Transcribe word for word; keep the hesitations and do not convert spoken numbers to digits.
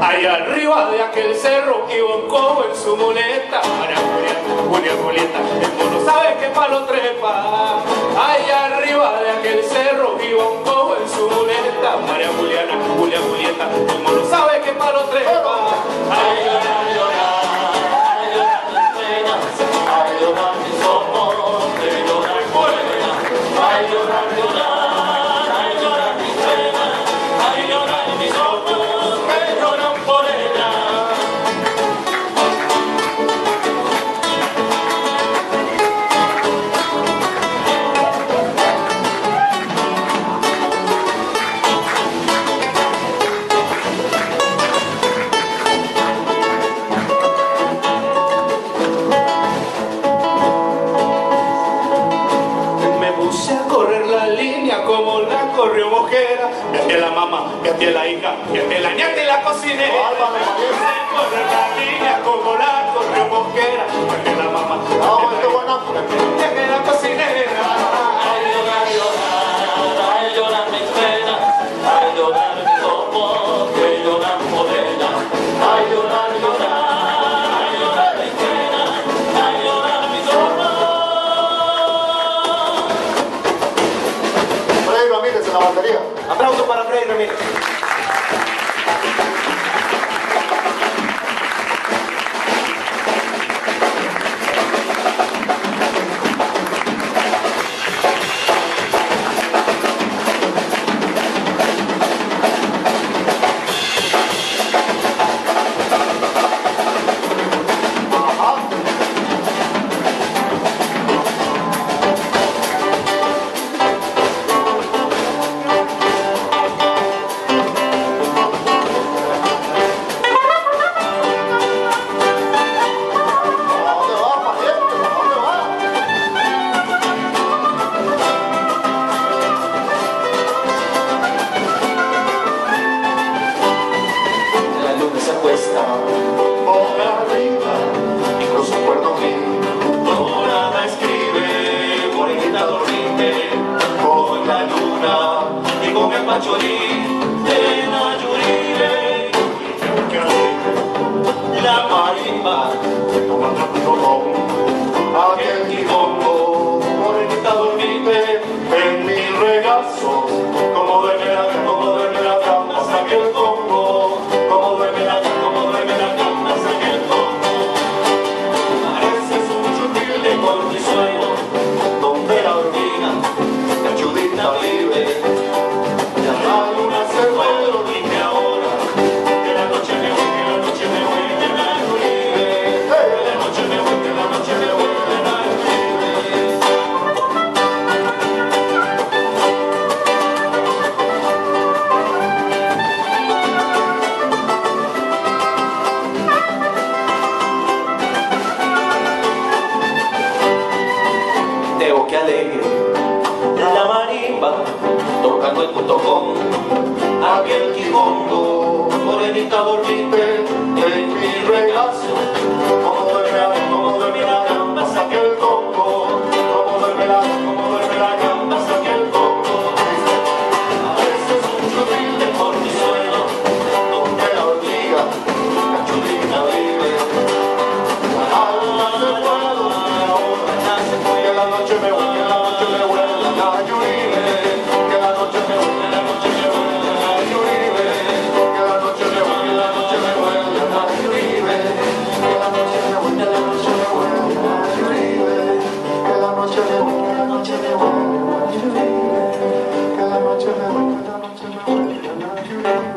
Allá arriba de aquel cerro iba un cojo en su muleta. María Julieta, Julia Julieta, el mono sabe que palo trepa. Allá arriba de aquel cerro iba un cojo en su muleta. María Juliana, Julia Julieta, el mono sabe que palo trepa. Ay, llorar, llorar, ay, llorar mis penas, ay, llorar mis ojos, de llorar por ella. Ay, llorar, llorar, ay, llorar mis penas, ay, llorar mis ojos, que lloran por ella. Como la corrió Mosquera, y ante la mamá, y ante la hija, y ante la nieta y la cocinera. Se corre la línea como la corrió Mosquera, y ante la mamá, y ante la cocinera. Ay, llorar, llorar, ay, llorar mis penas, ay, llorar mis ojos, que lloran por ella. Ay, llorar, llorar, ay, llorar mis penas, ay, llorar mis ojos. Freddy Ramírez en la batería. Aplauso para Freddy Ramírez. Boca arriba y con su cuerno mío, dorada escribe, morenita dormite, con la luna y con el pachorín de Nayuribe. La marimba, aquel quimongo, morenita dormite, en mi regazo, como duerme la, como duerme la cama, saque el congo, como duerme la, como duerme la cama, saque el congo. Pareces un chutil de cortisuelo, donde la hormiga, la chudita vive. Ya la luna se fue, dime ahora, que la noche me voy, que la noche me voy, que la Nayuribe. Que la noche me voy, que la noche me voy, que la Nayuribe. Teo, qué alegre, la marimba, tocando el punto con aquel quimongo, morenita dormite, en mi regazo, como duerme la, como duerme la gamba, saque el congo, como duerme la, como duerme la gamba, saque el congo. A veces un chutil de cortisuelo, donde la hormiga, la chulita vive. La luna se fue, donde ahora se fue, que la noche me voy, que la noche me voy, la Nayuribe. Que la noche me voy, que la noche me voy, la Nayuribe. Que la noche me voy, que la noche me voy, la Nayuribe. Que la noche me voy, que la noche me voy, la Nayuribe. Que la noche me voy, que la noche me voy, la Nayuribe. Que la noche me voy, que la noche me voy, la Nayuribe.